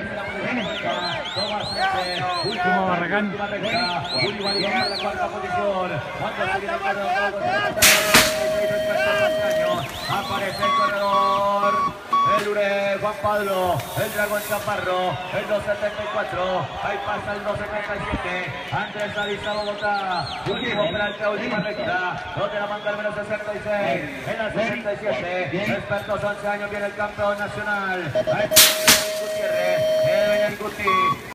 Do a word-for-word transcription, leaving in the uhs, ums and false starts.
Último Barragán. Aparece el corredor. El Ure, Juan Pablo, el Dragón Chaparro, el dos setenta y cuatro, ahí pasa el dos setenta y siete, Andrés Ariza Bogotá, último Peralta, última recta, no te la manga el menos sesenta y seis, en la sesenta y siete, expertos once años, viene el campeón nacional, ahí Gutiérrez, el Guti.